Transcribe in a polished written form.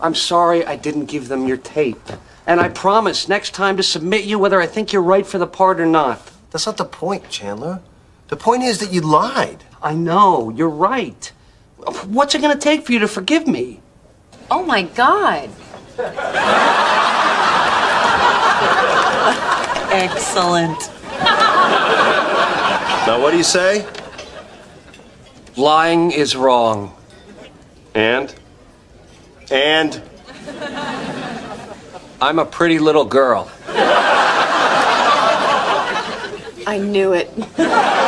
I'm sorry I didn't give them your tape. And I promise next time to submit you whether I think you're right for the part or not. That's not the point, Chandler. The point is that you lied. I know, you're right. What's it gonna take for you to forgive me? Oh my God. Excellent. Now, what do you say? Lying is wrong. And? I'm a pretty little girl. I knew it.